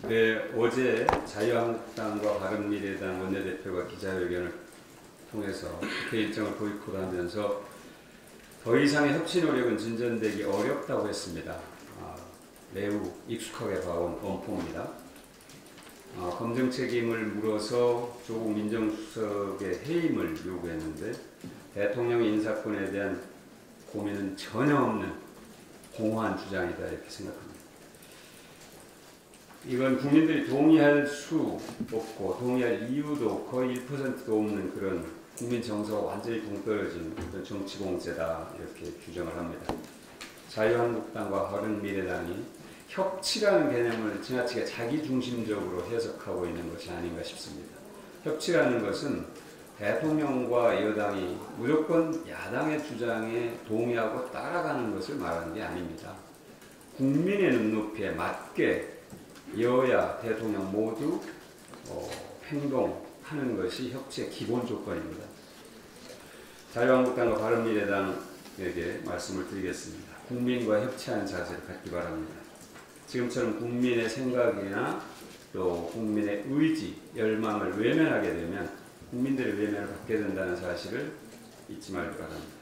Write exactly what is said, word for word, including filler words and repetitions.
네, 어제 자유한국당과 바른미래당 원내대표가 기자회견을 통해서 국회 일정을 보이콧하면서 더 이상의 협치 노력은 진전되기 어렵다고 했습니다. 아, 매우 익숙하게 봐온 엄포입니다. 아, 검증 책임을 물어서 조국 민정수석의 해임을 요구했는데 대통령 인사권에 대한 고민은 전혀 없는 공허한 주장이다 이렇게 생각합니다. 이건 국민들이 동의할 수 없고 동의할 이유도 거의 일 퍼센트도 없는 그런 국민 정서가 완전히 동떨어진 그런 정치 공세다 이렇게 규정을 합니다. 자유한국당과 바른미래당이 협치라는 개념을 지나치게 자기중심적으로 해석하고 있는 것이 아닌가 싶습니다. 협치라는 것은 대통령과 여당이 무조건 야당의 주장에 동의하고 따라가는 것을 말하는 게 아닙니다. 국민의 눈높이에 맞게 여야, 대통령 모두 어, 행동하는 것이 협치의 기본 조건입니다. 자유한국당과 바른미래당에게 말씀을 드리겠습니다. 국민과 협치하는 자세를 갖기 바랍니다. 지금처럼 국민의 생각이나 또 국민의 의지, 열망을 외면하게 되면 국민들의 외면을 받게 된다는 사실을 잊지 말기 바랍니다.